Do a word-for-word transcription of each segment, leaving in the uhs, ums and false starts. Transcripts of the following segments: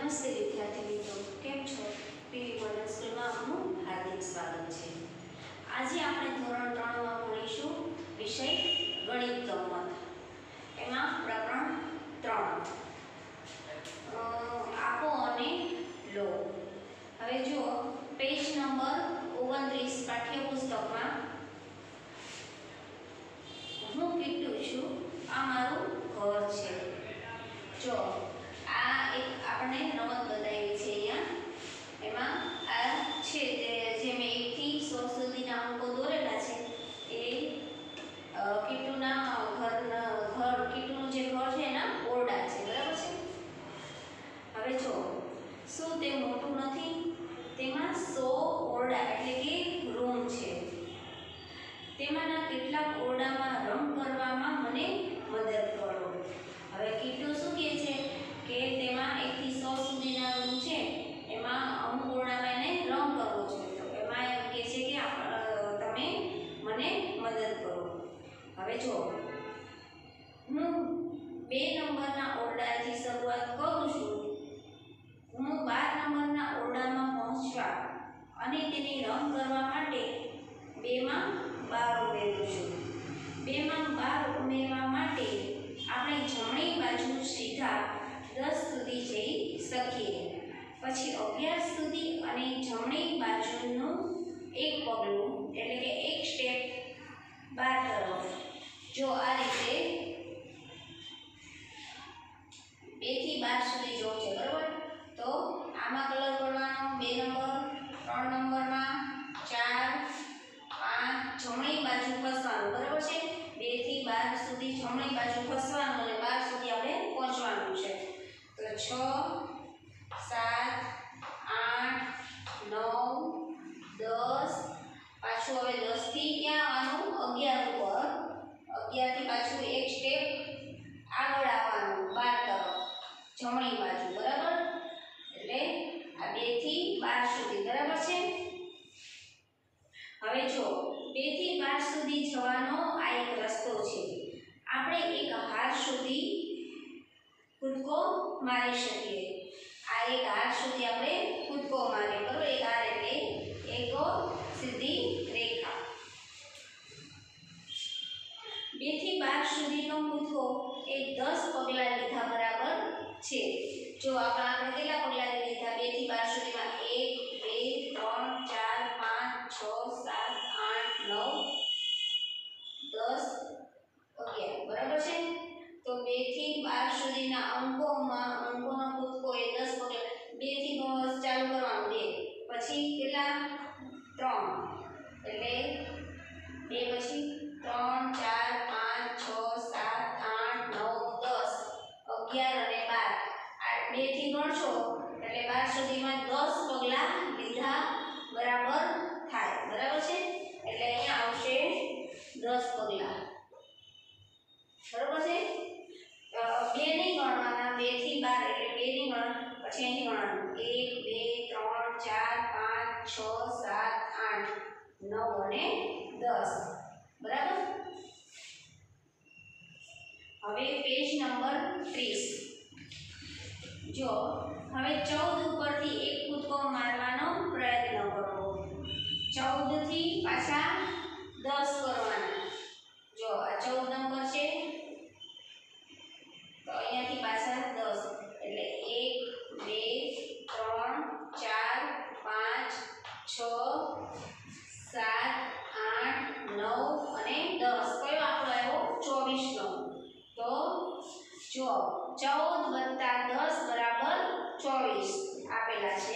નમસ્તે વિદ્યાર્થી મિત્રો, કેમ છો? પીવી મોડલ સ્કૂલમાં આપનું હાર્દિક સ્વાગત છે. આજે આપણે ધોરણ ત્રણ માં ભણીશું વિષય ગણિત ગમ્મત. એમાં પ્રકરણ ત્રણ આપો અને લો. હવે જુઓ પેજ નંબર ઓગણત્રીસ પાઠ્યપુસ્તકમાં હું કીટુ છું, આ મારું ઘર છે. જો આ એક આપણે રમત બતાવી છે અહીંયા. એમાં આ છે જે મેં એક થી સો સુધીના અંકો દોરેલા છે એ કીટુના ઘરના ઘર કીટુનું જે ઘર છે એના ઓરડા છે, બરાબર છે. હવે જો શું તે મોટું નથી? તેમાં સો ઓરડા એટલે કે રૂમ છે. તેમાંના કેટલાક ઓરડામાં રંગ કરવામાં મને મદદ કરો. હવે કીટુ શું કહે છે કે તેમાં એક થી સો સુધીના રૂમ છે, એમાં અમુક ઓરડામાં એને રંગ કરવો છે. તો એમાં એમ કહે છે કે તમે મને મદદ કરો. હવે જો હું બે નંબરના ઓરડાથી શરૂઆત કરું છું. હું બાર નંબરના ઓરડામાં પહોંચવા અને તેને રંગ કરવા માટે બેમાં બાર ઉમેરું છું. બેમાં બાર ઉમેરવા માટે આપણે જમણી બાજુ સીધા દસ સુધી જઈ શકીએ. પછી અગિયાર સુધી અને જમણી બાજુનું એક પગલું એટલે કે એક સ્ટેપ બાર તરફ. જો આ રીતે બે થી બાર સુધી જવું છે, બરાબર. તો આમાં કલર કરવાનો બે નંબર, ત્રણ નંબરમાં ચાર, પાંચ, જમણી બાજુ ખસવાનું, બરાબર છે. બે થી બાર સુધી જમણી બાજુ ખસવાનું અને બાર સુધી આપણે પહોંચવાનું છે. તો છ, સાત, આઠ, નવ, દસ, પાછું હવે દસ થી ક્યાં આવવાનું? અગિયાર ઉપર. અગિયાર થી પાછું એક સ્ટેપ આગળ આવવાનું બાર તરફ જમણી બાજુ, બરાબર. એટલે આ બે થી બાર સુધી, બરાબર છે. હવે જો બે થી બાર સુધી જવાનો આ એક રસ્તો છે. આપણે એક હાર સુધી કૂદકો મારી શકીએ. આ એક હાર સુધી આપણે કૂદકો મારીએ, બરાબર. એક હાર એટલે એક સીધી રેખા. બે થી બાર સુધીનો કૂદકો એ દસ પગલા લીધા બરાબર છે. જો આપણે આપણે કેટલા પગલા લીધા બે થી બાર સુધીમાં? એક, બે, ત્રણ, ચાર, પાંચ, છ, સાત, આઠ, નવ, દસ, અગિયાર, બરાબર છે. તો બે થી બાર સુધીના અંકોમાં અંકોનો કૂદકો એ દસ પગલા. બે થી ચાલુ કરવાનું, બે, પછી કેટલા? ત્રણ, એટલે બે પછી ત્રણ, ચાર, પાંચ, છ, સાત, આઠ, નવ, દસ, અગિયાર અને બાર. આ બે થી ગણશો એટલે બાર સુધીમાં દસ પગલા લીધા બરાબર થાય, બરાબર છે. એટલે અહીંયા આવશે દસ પગલા, બરાબર છે. બે નહીં ગણવાના, બે થી બાર એટલે બે નહીં ગણવાના. પછી અહીંથી ગણવાનું એક, બે, ત્રણ, ચાર, પાંચ, છ, સાત, આઠ, નવ અને દસ, બરાબર. હવે પેજ નંબર ત્રીસ. જો હવે ચૌદ ઉપરથી એક કૂદકો મારવાનો પ્રયત્ન કરો. ચૌદ થી પાછા દસ કરવાના. જો આ ચૌદ નંબર છે તો અહીંયાથી પાછા દસ એટલે એક, બે, ત્રણ, ચાર, પાંચ, છ, સાત, આઠ, નવ અને દસ. કયો આંકડો આવ્યો? ચોવીસ નો. તો જો ચૌદ વત્તા દસ બરાબર ચોવીસ આપેલા છે.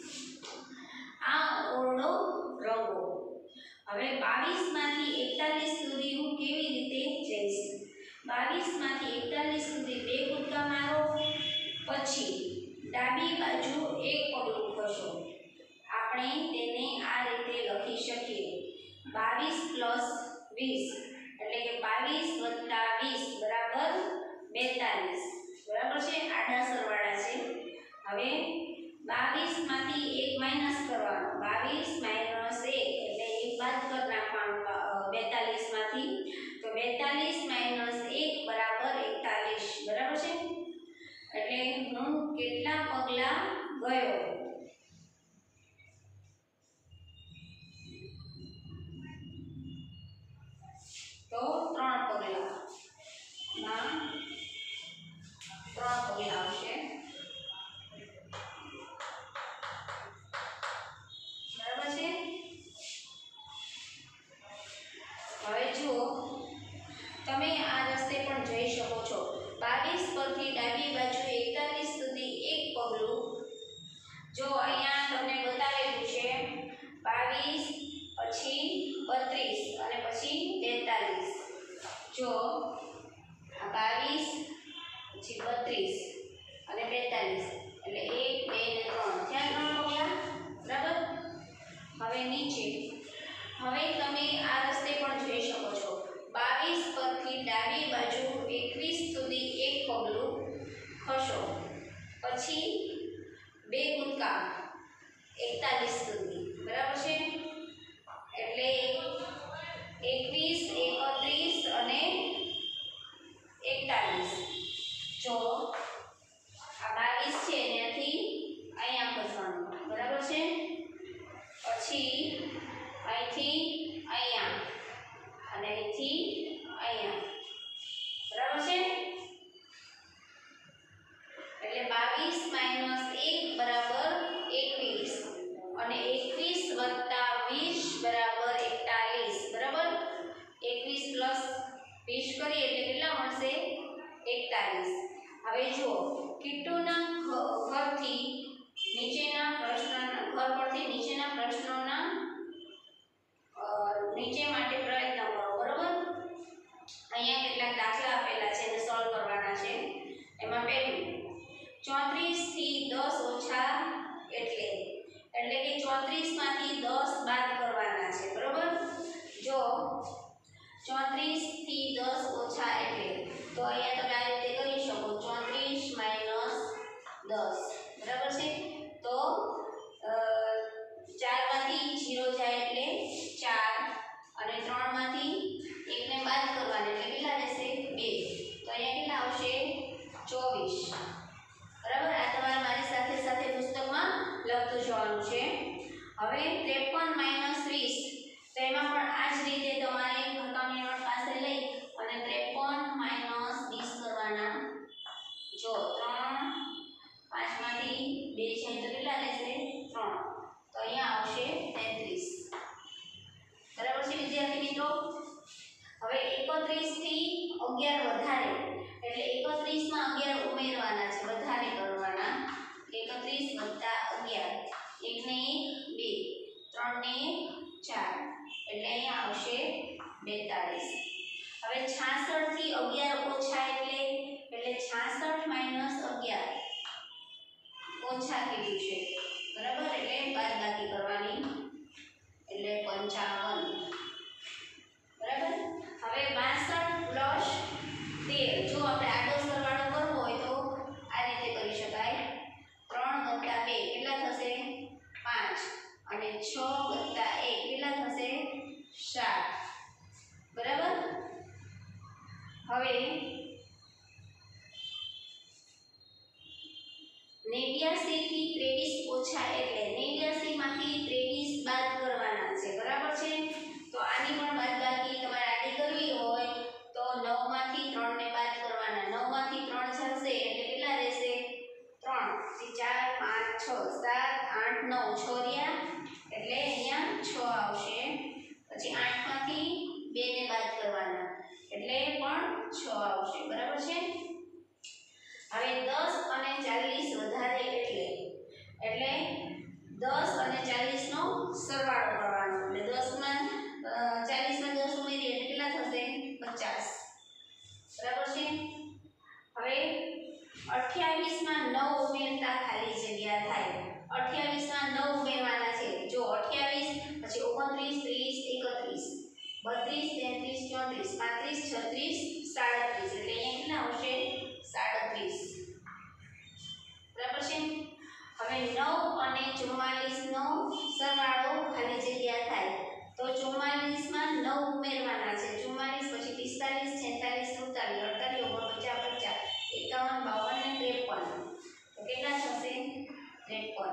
આ ઓરડો રંગો. હવે બાવીસ માંથી એકતાલીસ સુધી હું કેવી રીતે જઈશ? બાવીસ માંથી એકતાલીસ સુધી બે કૂદકા મારો, પછી ડાબી બાજુ એક પગલું ખસો. આપણે તેને આ રીતે લખી શકીએ બાવીસ પ્લસ વીસ એટલે કે બાવીસ વત્તા વીસ બરાબર બેતાલીસ, બરાબર છે. આડા સરવાળા છે. હવે બાવીસ માંથી એક માઇનસ કરવાનો. બાવીસ માઇનસ એક એટલે એક બાદ કરી નાખવાનું બેતાલીસ માંથી. તો બેતાલીસ માઇનસ એક બરાબર એકતાલીસ, બરાબર છે. એટલે હું કેટલા પગલા ગયો તો ત્રણ પગલા ના ત્રણ પગલા આવશે બરાબર છે હવે જુઓ તમે આ રસ્તે પણ જઈ શકો છો બાવીસ પરથી ડાબી બાજુ એકતાલીસ સુધી એક પગલું જો અહીંયા તમને બતાવેલું છે બાવીસ પછી બત્રીસ અને પછી તેતાલીસ જો આ બાવીસ પછી બત્રીસ અને બેતાલીસ એટલે એક બે ને ત્રણ ત્યાં ત્રણ પગલા બરાબર હવે નીચે હવે તમે આ રસ્તે પણ જઈ શકો છો બાવીસ પરથી ડાબી બાજુ એકવીસ સુધી એક પગલું ખસો પછી બે કૂદકા એકતાલીસ સુધી બરાબર છે એટલે એકવીસ એકત્રીસ અને એકતાલીસ જો આ બાવીસ છે ત્યાંથી અહીંયા ખસવાનું બરાબર છે પછી અહીંથી અહીંયા અને અહીંથી અહીંયા બરાબર છે એટલે બાવીસ માઇનસ એક બરાબર એકવીસ અને એકવીસ વત્તા વીસ બરાબર એકતાલીસ બરાબર એકવીસ પ્લસ વીસ કરીએ એટલે કેટલા મળશે એકતાલીસ હવે જુઓ કિટ્ટુના ઘરથી નીચેના પ્રશ્નના ઘર પરથી નીચેના પ્રશ્નોના નીચે માટે પ્રયત્ન કરો બરાબર અહીંયા કેટલાક દાખલા આપેલા છે અને સોલ્વ કરવાના છે એમાં પહેલું ચોત્રીસ થી દસ ઓછા એટલે એટલે કે ચોત્રીસ માંથી દસ બાદ કરવાના છે બરાબર જો ચોત્રીસ થી દસ ઓછા એટલે તો અહીંયા તમે આ રીતે કરી શકો ચોત્રીસ માઇનસ દસ બરાબર છે તો ચાર માંથી જીરો જાય એટલે ચાર અને ત્રણ માંથી એકને બાદ કરવાના એટલે કેટલા રહેશે બે તો અહીંયા કેટલા આવશે ચોવીસ બરાબર આ તમારે મારી સાથે સાથે પુસ્તકમાં લખતું જવાનું છે હવે ત્રેપન માઇનસ વીસ તો એમાં પણ આ જ રીતે તમારે ઘરકામની નોટ પાસે લઈ અને ત્રેપન માઇનસ વીસ કરવાના જો ત્રણ પાંચમાંથી બે છે તો કેટલા રહેશે ત્રણ તો અહીંયા આવશે તેત્રીસ બરાબર છે વિદ્યાર્થી મિત્રો હવે એકત્રીસ થી અગિયાર વધારે એટલે એકત્રીસ માં અગિયાર ઉમેરવાના છે વધારે કરવાના એકત્રીસ વત્તા અગિયાર એક ને એક બે ત્રણ ને એક ચાર એટલે અહીંયા આવશે બેતાલીસ હવે છાસઠ થી અગિયાર ઓછા એટલે એટલે છાસઠ માઇનસ અગિયાર ઓછા કીધું છે બરાબર એટલે બાદબાકી કરવાની એટલે પંચાવન બરાબર હવે બાસઠ પ્લસ તેર જો આપણે આડો સરવાળો કરવો હોય તો આ રીતે કરી શકાય ત્રણ વત્તા બે કેટલા થશે પાંચ અને છ વત્તા એક કેટલા થશે સાત બરાબર હવે નેવ્યાસી થી ત્રેવીસ ઓછા એટલે નેવ્યાસી માંથી ત્રેવીસ બાદ કરવાના છે બરાબર છે તો આની પણ બાદબાકી તમારે આડી કરવી હોય તો નવ માંથી ત્રણ ને બાદ કરવાના નવ માંથી ત્રણ જશે એટલે કેટલા રહેશે ત્રણ થી ચાર પાંચ છ સાત આઠ નવ છ રહ્યા એટલે અહીંયા છ આવશે પછી આઠ માંથી બે ને બાદ કરવાના એટલે પણ છ આવશે બરાબર છે હવે દસ અને ચાલીસ વધારે એટલે એટલે દસ અને ચાલીસ નો સરવાળો કરવાનો એટલે દસ માં ચાલીસ માં દસ ઉમેરીએ એટલે કેટલા થશે પચાસ બરાબર છે હવે અઠ્યાવીસ માં નવ ઉમેરતા ખાલી જગ્યા થાય અઠ્યાવીસ માં નવ ઉમેરવાના છે જો અઠ્યાવીસ પછી ઓગણત્રીસ ત્રીસ એકત્રીસ બત્રીસ તેત્રીસ ચોત્રીસ પાંત્રીસ છત્રીસ સાડત્રીસ એટલે અહીંયા કેટલા આવશે સાડત્રીસ બરાબર છે હવે નવ અને ચુમ્માલીસ નો સરવાળો ખાલી જગ્યા થાય તો ચુમ્માલીસ માં નવ ઉમેરવાના છે ચુમ્માલીસ પછી પિસ્તાલીસ છેતાલીસ સુડતાલીસ અડતાલીસ ઓગણપચાસ પચાસ એકાવન બાવન ને ત્રેપન તો કેટલા થશે ત્રેપન.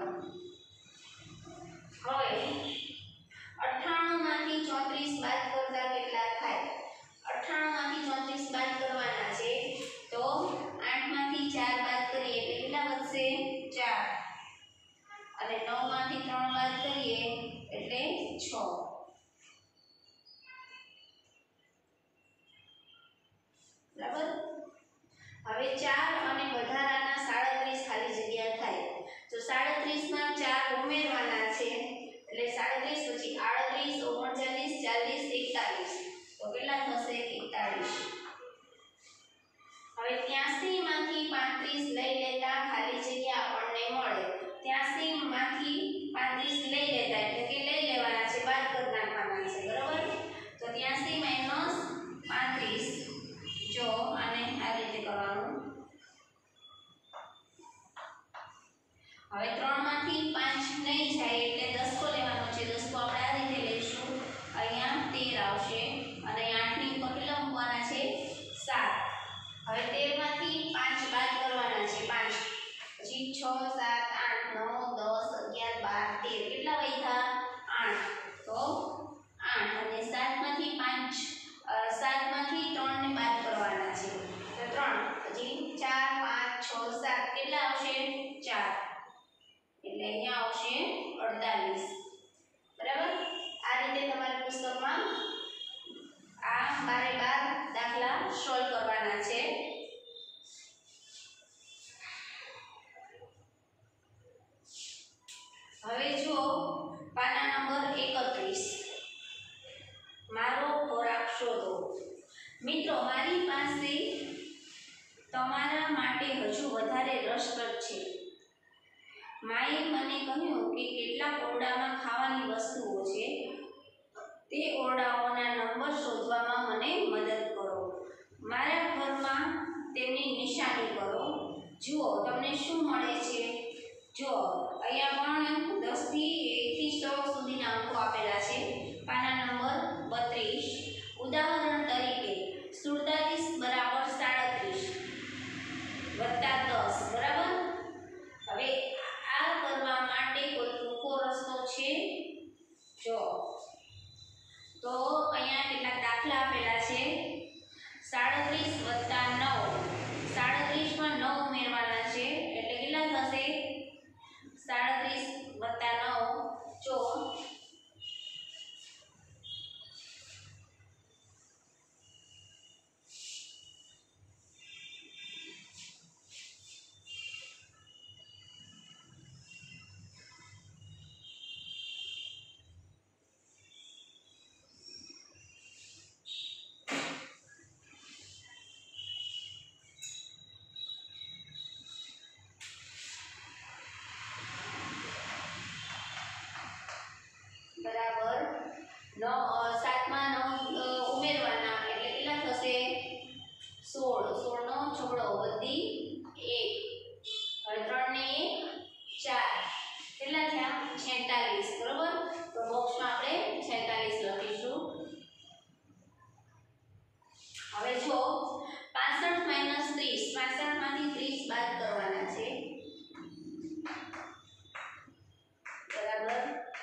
હવે અઠ્ઠાણું માંથી ચોત્રીસ બાદ કરતા કેટલા થાય? અઠ્ઠાણું માંથી ચોત્રીસ બાદ કરવાના છે તો આઠ માંથી ચાર બાદ કરીએ એટલે કેટલા વધશે? ચાર. અને નવ માંથી ત્રણ બાદ કરીએ એટલે છ. બરાબર. હવે ચાર અને વધારાના સાડત્રીસ ખાલી જગ્યા થાય તો સાડત્રીસ માં ચાર ઉમેરવાના છે એટલે સાડત્રીસ પછી આડત્રીસ, ઓગણચાલીસ, ચાલીસ, એકતાલીસ તો કેટલા થશે? એકતાલીસ. હવે ત્યાંસી માંથી પાંત્રીસ લઈ લેતા ખાલી જગ્યા આપણને મળે. ત્યાંસી માંથી પાંત્રીસ લઈ લેતા એટલે કે લઈ લેવાના છે, બાદ કરી નાખવાના છે. બરાબર. તો ત્યાંસી માઈનસ પાંત્રીસ. જો આને આ રીતે કરવાનું. હવે ત્રણ માંથી પાંચ નહીં જાય એટલે દસકો લેવાનો છે. દસકો આપણે આ રીતે લઈશું. અહીંયા તેર આવશે અને આઠ ની ઉપર કેટલા મૂકવાના છે? સાત. હવે તેર માંથી પાંચ બાદ કરવાના છે. પાંચ પછી છ, સાત, આઠ, નવ, દસ, અગિયાર, બાર, તેર કેટલા વધ્યા? આઠ. તો આઠ અને સાત માંથી પાંચ સાત માંથી ત્રણ ને બાદ કરવાના છે તો ત્રણ. પછી ચાર, પાંચ, છ, સાત કેટલા આવશે? ચાર. એટલે અહીંયા આવશે અડતાલીસ. બરાબર. આ રીતે તમારે પુસ્તકમાં આ બારે બાર દાખલા સોલ્વ કરવાના છે. હવે જો પાના નંબર એકત્રીસ. મારો ખોરાક શોધો. મિત્રો મારી પાસે તમારા માટે હજુ વધારે રસપ્રદ છે. માએ મને કહ્યું કે કેટલાક ઓરડામાં ખાવાની વસ્તુઓ છે. તે ઓરડાઓના નંબર શોધવામાં મને મદદ કરો. મારા ઘરમાં તેમની નિશાની કરો. જુઓ તમને શું મળે છે. જો અહીંયા પણ દસ થી એક થી સો સુધીના અંકો આપેલા છે. પાના નંબર બત્રીસ. ઉદાહરણ તરીકે સુડતાલીસ બરાબર સાડત્રીસ વત્તા દસ. બરાબર. હવે આ કરવા માટે કોઈ ટૂંકો રસ્તો છે? જો તો અહીંયા કેટલાક દાખલા આપેલા છે. સાડત્રીસ વત્તા નવ. સાડત્રીસ માં નવ ઉમેરવાના છે એટલે કેટલા થશે? સાડત્રીસ વત્તા નવ જો બરાબર નવ સાતમાં નવ ઉમેરવાના એટલે કેટલા થશે? સોળ. સોળ નો છગડો વધી એક. હવે ત્રણ ને એક ચાર કેટલા થયા? છેતાલીસ. બરોબર. તો બોક્સમાં આપણે છેતાલીસ લખીશું. હવે જો પાસઠ માઈનસ ત્રીસ. પાસઠ માંથી ત્રીસ બાદ કરવાના છે. બરાબર.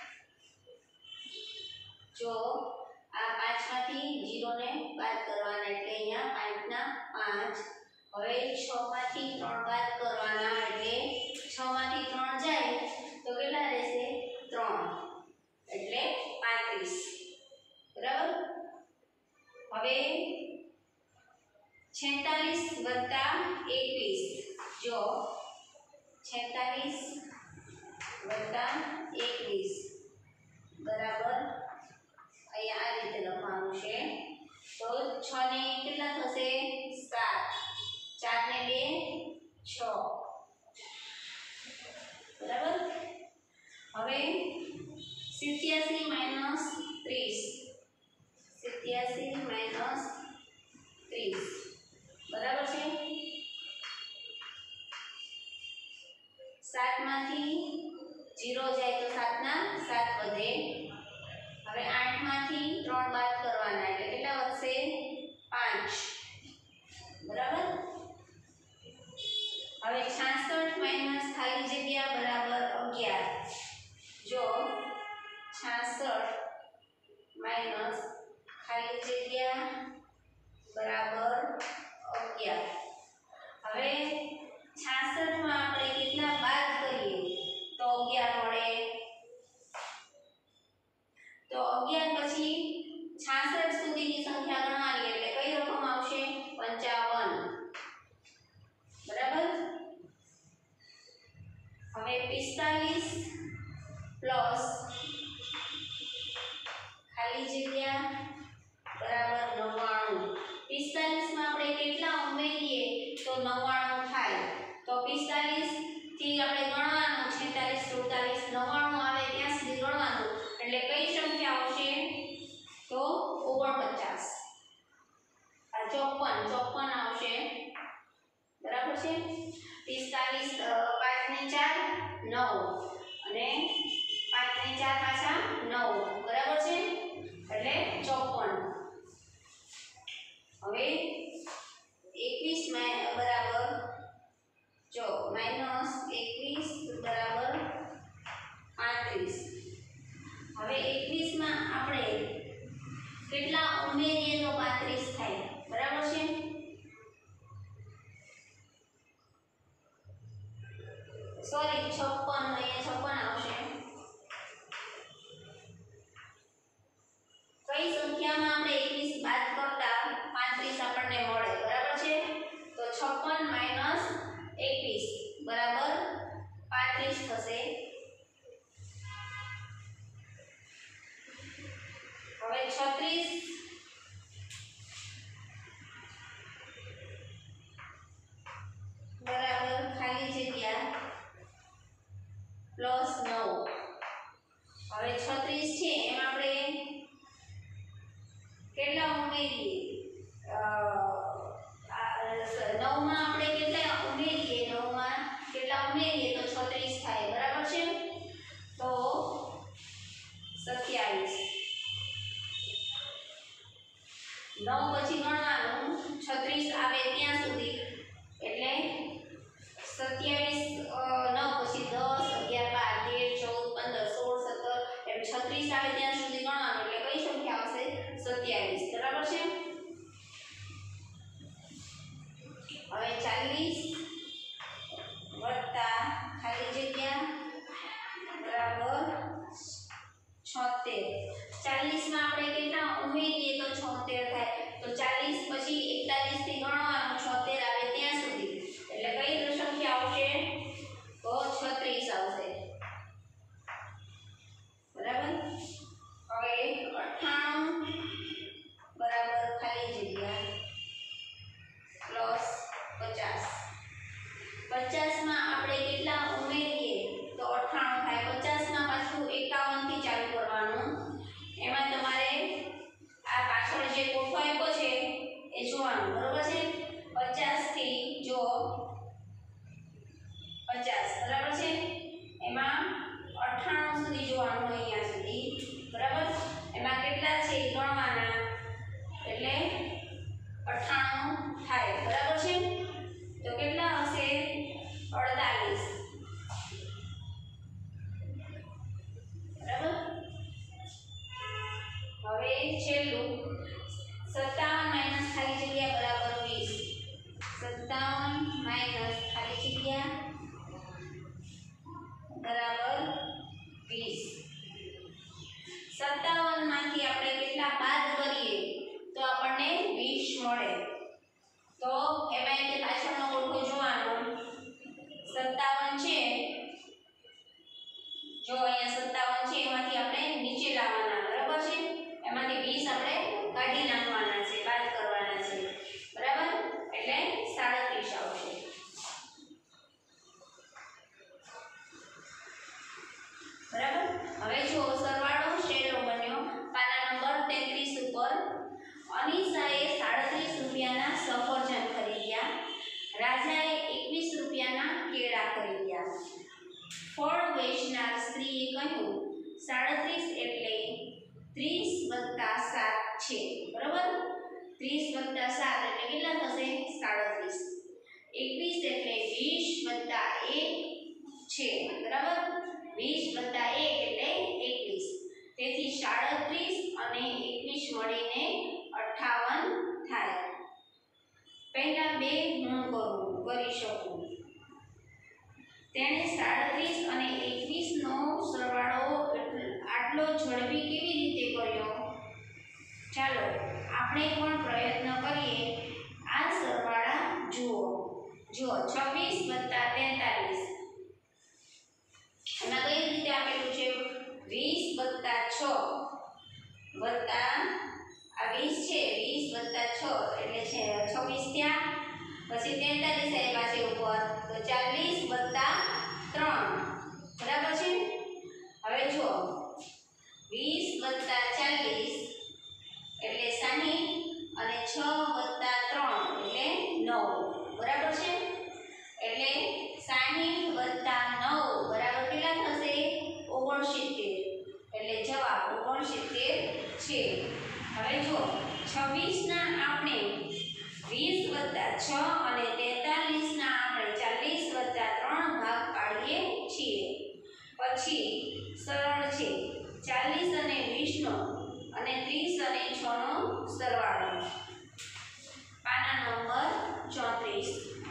જો આ પાંચ માંથી ઝીરો ને બાદ કરવાના એટલે અહીંયા પાંચ ના પાંચ. હવે છ માંથી ત્રણ બાદ કરવાના એટલે છ માંથી ત્રણ જાય તો કેટલા રહેશે? ત્રણ એટલે પાંત્રીસ. બરાબર. હવે છેતાલીસ વત્તા એકવીસ. જો છેતાલીસ વત્તા એકવીસ બરાબર અહીંયા આ રીતે લખવાનું છે. તો છ ને કેટલા થશે? સાત. ચાર ને બે છ. બરાબર. હવે સિત્યાસી માઈનસ ત્રીસ. સિત્યાસી માઈનસ ત્રીસ બરાબર છે. સાત માંથી ઝીરો જાય તો સાત ના સાત વધે. હવે આઠ માંથી ત્રણ બાદ કરવાના એટલે કેટલા વધશે? પાંચ. બરાબર. હવે છાસઠ માઈનસ ખાલી જગ્યા બરાબર પિસ્તાલીસ પ્લસ ખાલી જગ્યા બરાબર નવ્વાણું. પિસ્તાલીસ માં આપણે કેટલા ઉમેરીએ તો નવ્વાણું થાય. તો પિસ્તાલીસ થી આપણે ગણવાનું છેતાલીસ સુડતાલીસ નવ્વાણું આવે ત્યાં સુધી ગણવાનું એટલે કઈ સંખ્યા આવશે તો ઓગણપચાસ. આ ચોપન ચોપન આવશે બરાબર છે. પિસ્તાલીસ પાંચ ને ચાર નવ અને પાંચ ને ચાર પાછા નવ બરાબર છે એટલે ચોપન. હવે એકવીસ બરાબર જો માઈનસ એકવીસ બરાબર પાંત્રીસ. હવે એકવીસ માં આપણે કેટલા ઉમેરીએ તો પાંત્રીસ થાય બરાબર છે. સોરી છપ્પન અહીંયા છપ્પન આવશે. કઈ સંખ્યામાં આપણે એકવીસ બાદ કરતા પાંત્રીસ આપણને મળે બરાબર છે. તો છપ્પન માઈનસ એકવીસ બરાબર પાંત્રીસ થશે. હવે છત્રીસ બરાબર ખાલી જગ્યા પ્લસ નવ. હવે છત્રીસ છે એમાં આપણે કેટલા ઉમેરીએ નવ માં આપણે કેટલા ઉમેરીએ નવ માં કેટલા ઉમેરીએ તો છત્રીસ થાય બરાબર છે. તો સત્યાવીસ. નવ પછી ગણવાનું છત્રીસ આવે ત્યાં સુધી એટલે સત્યાવીસ નવ પછી દસ અગિયાર બાર તેર ચૌદ પંદર સોળ સત્તર એમ છત્રીસ આવે ત્યાં સુધી ગણવાનું એટલે કઈ સંખ્યા આવશે સત્યાવીસ બરાબર છે. હવે ચાલીસ વત્તા ખાલી જગ્યા બરાબર છોતેર. ચાલીસ માં આપણે કેટલા ઉમેરીએ તો છોતેર થાય. તો ચાલીસ પછી એકતાલીસ થી ગણવાનું છોતેર આવે ત્યાં સુધી એટલે કઈ સંખ્યા આવશે તો છત્રીસ આવશે બરાબર. હવે અઠ્ઠાણું બરાબર ખાલી જગ્યા પ્લસ પચાસ. પચાસ માં આપણે કેટલા ઉમેરીએ તો અઠ્ઠાણું થાય. પચાસ માં પાછું એકાવન થી ચાલુ કરવાનું. એમાં તમારે આ પાછળ જે કોઠો આપ્યો છે એ જોવાનું બરોબર છે. પચાસ થી જો પચાસ બરાબર છે એમાં અઠ્ઠાણું સુધી જોવાનું અહીંયા સુધી બરાબર. એમાં કેટલા છે એ ગણવાના એટલે અઠ્ઠાણું થાય બરાબર છે. તો કેટલા હશે અડતાલીસ બરાબર. હવે છેલ્લું સત્તાવન માઈનસ ખાલી જગ્યા બરાબર વીસ. સત્તાવન માઈનસ ખાલી જગ્યા બરાબર વીસ. સત્તાવન માંથી આપણે કેટલા બાદ કરીએ તો આપણને વીસ મળે. તો એમાં જે પાછળનો કોઠો જોવાનો સત્તાવન છે જો અહીંયા સત્તાવન છે એમાંથી આપણે નીચે લાવવાના બરાબર છે. એમાંથી વીસ આપણે કાઢી નાખવાના છે બાદ કરવાના છે બરાબર એટલે સાડત્રીસ આવશે બરાબર. હવે જો સરવાળો શેરો બન્યો પાના નંબર તેત્રીસ ઉપર. અનિશાએ સાડત્રીસ રૂપિયાના સફરજન ખરીદ્યા. રાજાએ એકવીસ રૂપિયાના કેળા ખરીદ્યા. ફળ વેચનાર સ્ત્રીએ કહ્યું સાડત્રીસ એટલે ત્રીસ વત્તા સાત છે બરાબર. ત્રીસ વત્તા સાત એટલે કેટલા થશે સાડત્રીસ. એકવીસ એટલે વીસ વત્તા એક છે બરાબર. વીસ વત્તા એક એટલે એકવીસ. તેથી સાડત્રીસ અને એકવીસ મળીને અઠ્ઠાવન થાય. પહેલા બે હું કરું કરી શકું. તેણે સાડત્રીસ અને એકવીસ નો સરવાળો આટલો ઝડપી કેવી રીતે કર્યો? ચાલો આપણે પણ પ્રયત્ન કરીએ. આ સરવાળા જુઓ. જુઓ છવ્વીસ વત્તા તેતાલીસ એમાં કઈ રીતે આપેલું છે વીસ વત્તા છ વત્તા આ વીસ છે વીસ વત્તા છ એટલે છે છવ્વીસ થયા પછી તેતાલીસ આવ્યા છે ઉપર તો ચાલીસ વત્તા ત્રણ બરાબર છે હવે જો વીસ વત્તા ચાલીસ એટલે સાહીઠ અને છ વત્તા ત્રણ એટલે નવ બરાબર છે એટલે સાહીઠ વત્તા નવ બરાબર કેટલા થશે ઓગણસિત્તેર એટલે જવાબ ઓગણસિત્તેર છે હવે જો છવ્વીસ ના આપણે વીસ વત્તા છ અને તેતાલીસ ના આપણે ચાલીસ વત્તા ત્રણ ભાગ પાડીએ છીએ પછી સરળ છે ચાલીસ અને વીસ નો અને ત્રીસ અને છ નો સરવાળો પાના નંબર ચોત્રીસ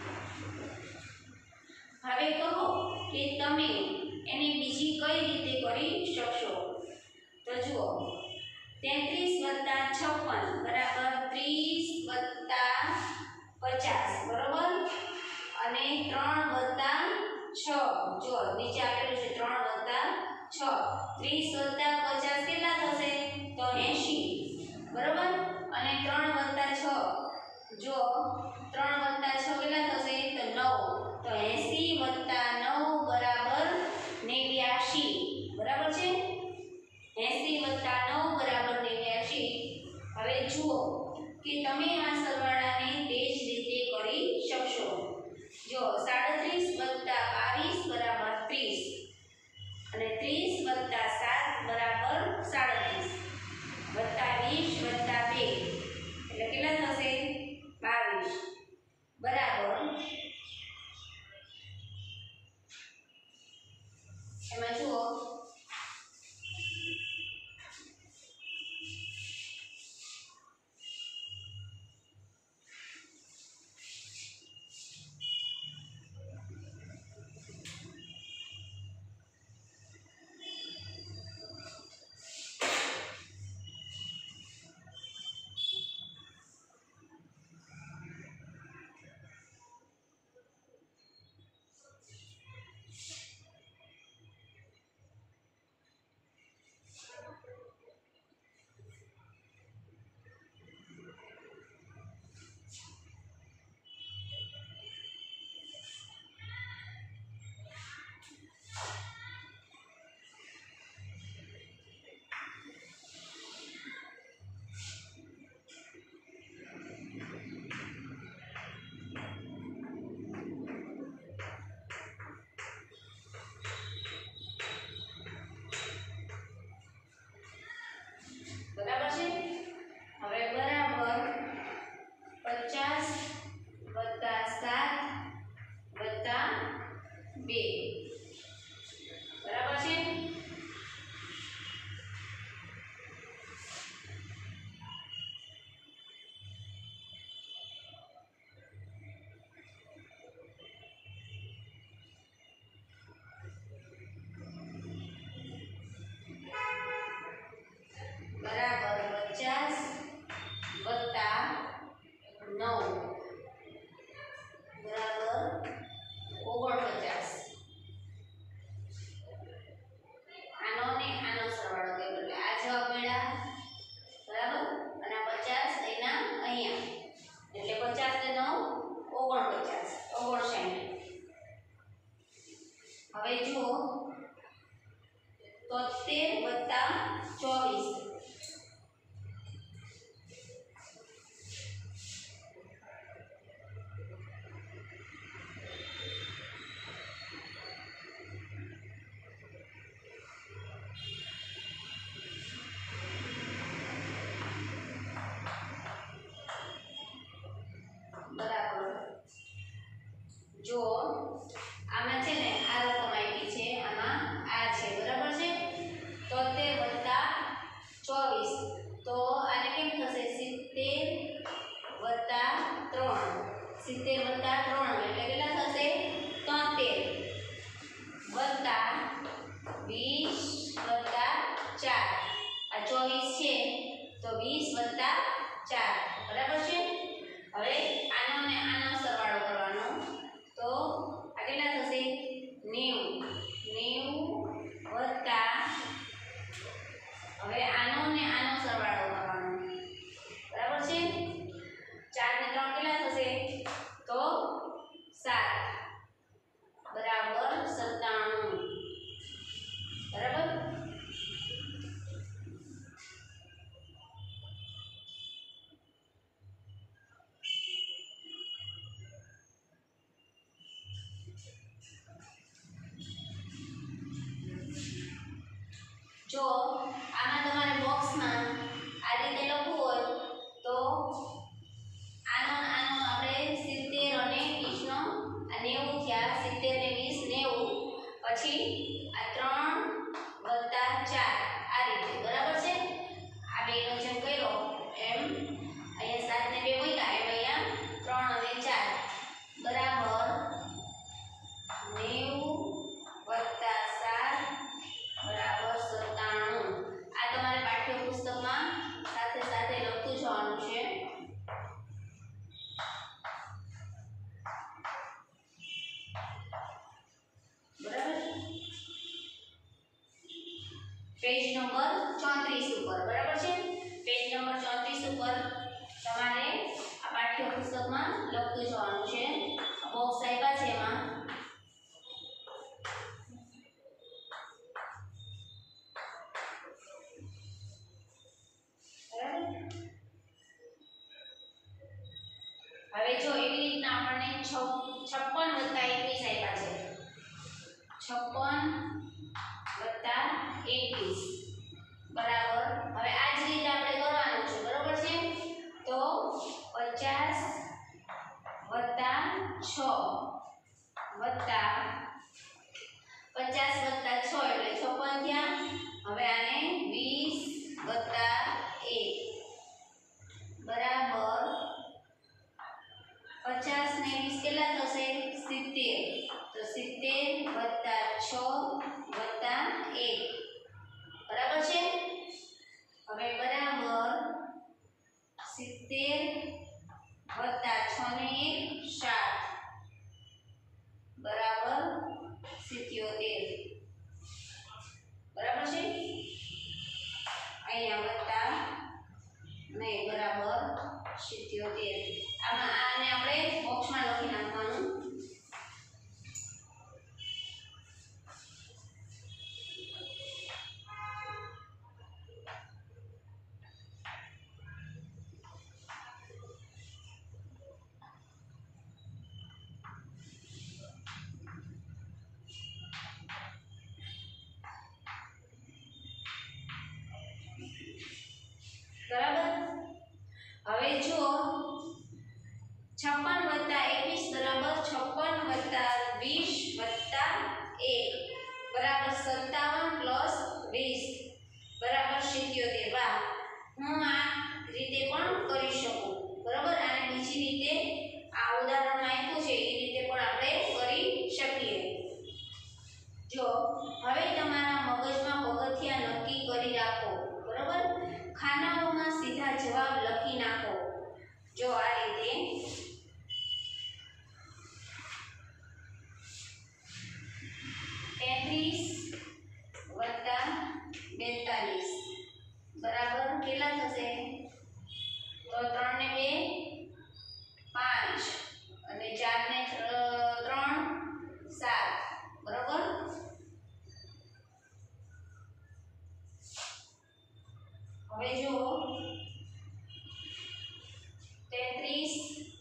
હવે કહો કે તમે એને બીજી કઈ રીતે કરી શકશો તો જુઓ તેત્રીસ વત્તા છપ્પન બરાબર ત્રીસ વત્તા પચાસ બરોબર અને ત્રણ વત્તા છ જો નીચે આપેલું છે ત્રણ વત્તા છ ત્રીસ વત્તા પચાસ કેટલા થશે તો એંશી બરોબર અને ત્રણ વત્તા છ જો ત્રણ વત્તા છ કેટલા થશે તો નવ તો એંશી વત્તા નવ બરાબર નેવ્યાશી બરાબર છે એંશી વત્તા નવ બરાબર નેવ્યાશી હવે જુઓ કે તમે આ સરવાળાને તે જ રીતે કરી શકશો જો સાડત્રીસ વત્તા બાવીસ બરાબર ત્રીસ અને ત્રીસ વત્તા સાત બરાબર સાડત્રીસ વત્તા વીસ વત્તા બે એટલે કેટલા થશે બાવીસ બરાબર જો આમાં તમારે બોક્સમાં આ રીતે લખવું હોય તો આનો આનો આપણે સિત્તેર અને વીસ નો આ નેવું થયા, સિત્તેર ને વીસ નેવું, પછી આ ત્રણ વત્તા ચાર આ રીતે, બરાબર છે? આ બેનો જેમ કર્યો એમ અહીંયા સાત ને બે મૂક્યા એમ અહીંયા ત્રણ અને ચાર બરાબર નેવું વત્તા સાત બરાબર સત્તાણું. આ તમારે પાઠ્યપુસ્તકમાં સાથે સાથે લખતું જવાનું છે. બરાબર, પેજ નંબર ચોત્રીસ ઉપર, બરાબર છે? પેજ નંબર ચોત્રીસ ઉપર તમારે આ પાઠ્યપુસ્તકમાં લખતું જવાનું છે. બોક્સ આપ્યા છે એમાં હવે જો એવી રીતના આપણને છપ્પન વત્તા એકવીસ આપ્યા છે. છપ્પન વત્તા એકવીસ બરાબર, હવે આ જ રીતે આપણે કરવાનું છે, બરાબર છે? તો પચાસ વત્તા છ વત્તા પચાસ વત્તા છ એટલે છપ્પન થયા. હવે આને વીસ વત્તા એક બરાબર પચાસ ને વીસ કેટલા થશે? સિત્તેર. તો સિત્તેર વત્તા છ વત્તા એક બરાબર છે? હવે બરાબર સિત્તેર વત્તા છ ને એક સાત બરાબર સિત્યોતેર, બરાબર છે? અહીંયા વત્તા નહીં બરાબર સિત્યોતેર. આમાં આને આપણે બોક્સમાં લખી નાખવાનું. બરાબર, હવે જો છપ્પન વત્તા એકવીસ બરાબર છપ્પન વત્તા વીસ વત્તા એક બરાબર સત્તાવન પ્લસ વીસ બરાબર સિત્યોતેર. વાહ, હું આ રીતે પણ કરી શકું, બરાબર? અને બીજી રીતે આ ઉદાહરણમાં આપ્યું છે એ રીતે પણ આપણે કરી શકીએ. જો હવે તમારા મગજમાં પગથિયા નક્કી કરી રાખો, બરાબર? ખાનાઓમાં સીધા જવાબ લખી નાખો. જો આ રીતે તેત્રીસ વત્તા બેતાલીસ બરાબર કેટલા થશે? તો ત્રણ ને બે પાંચ અને ચાર ને ત્રણ સાત, બરાબર? હવે જો તેત્રીસ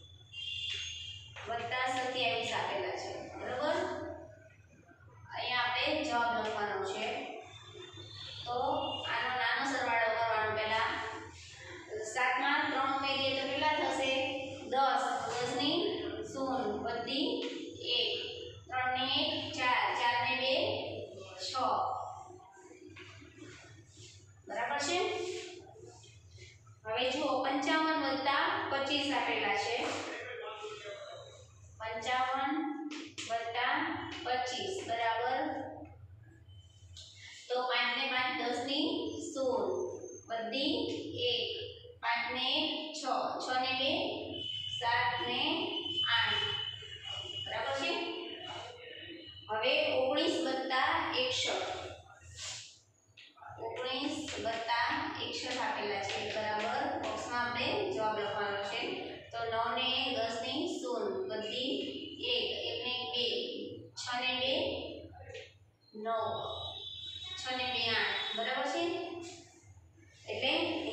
વત્તા સત્યાવીસ આપેલા છે, બરાબર? અહીંયા આપણે જવાબ લખવાનો છે. તો આનો નાનો સરવાળો કરવાનો. પહેલા સાતમાં ત્રણ ઉમેરીએ તો કેટલા થશે? દસ. દસ ની શૂન્ય વધી એક, ત્રણ ને એક ચાર, ચાર ને બે છ, બરાબર છે? હવે જુઓ પંચાવન વત્તા પચીસ આપેલા છે. પંચાવન વત્તા પચીસ બરાબર તો પાંચ ને પાંચ દસ ની શૂન્ય વધી એક, પાંચ ને છ, છ ને બે સાત ને આઠ, બરાબર છે? હવે ઓગણીસ વત્તા એકસઠ ઓગણીસ વત્તા એકસઠ આપેલા છે, બરાબર? બોક્સમાં આપણે જવાબ લખવાનો છે. તો નવ ને દસ ની શૂન્ય વધી એક, એક ને બે, છ ને બે નવ, છ ને બે આઠ, બરાબર છે? એટલે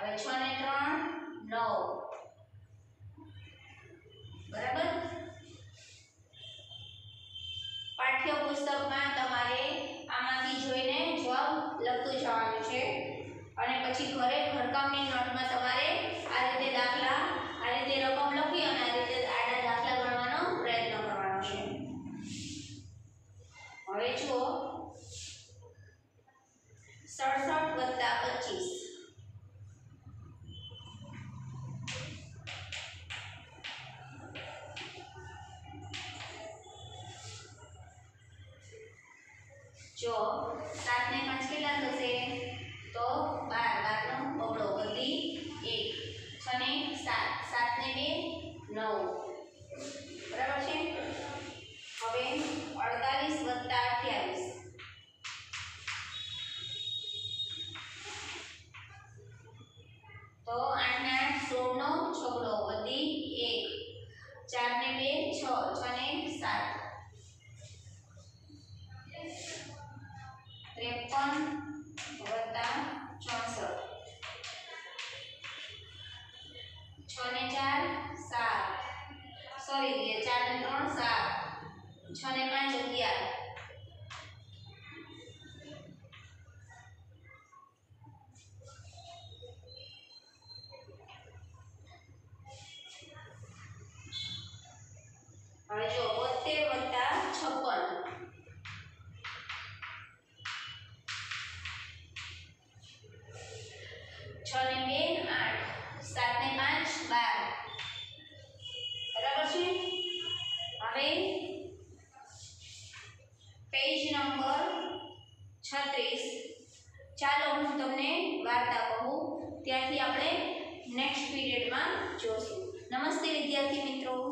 હવે છ ને ત્રણ નવ, બરાબર। પાઠ્યપુસ્તકમાં તમારે આમાંથી જોઈને જવાબ લખતું જવાનું છે અને પછી ઘરે ઘરકામની નોટમાં તમારે આ રીતે દાખલા આ રીતે રકમ લખી અને આ રીતે આડા દાખલા ગણવાનો પ્રયત્ન કરવાનો છે। હવે જુઓ સડસઠ વત્તા પચીસ, જો સાત ને પાંચ કેટલા થશે તો બાર, બાર નો બગડો વધી એક, છ ને સાત, સાત ને બે નવ, બરાબર છે। હવે અડતાલીસ વત્તા અઠ્યાવીસ, તો આઠ ને આઠ સોળ નો છગડો વધી એક, ચાર ને બે છ, છ ને સાત, ત્રેપન વત્તા ચોસઠ, છ ને ચાર સાત, સોરી ચાર ને ત્રણ સાત, છ ને પાંચ અગિયાર, હવે જો બોતેર વત્તા છપ્પન, છ ને બે આઠ, સાત ને પાંચ બાર, બરાબર છે। હવે પેજ નંબર છત્રીસ, ચાલો હું તમને વાર્તા કહું, ત્યાંથી આપણે નેક્સ્ટ પીરિયડમાં જોઈશું। નમસ્તે વિદ્યાર્થી મિત્રો।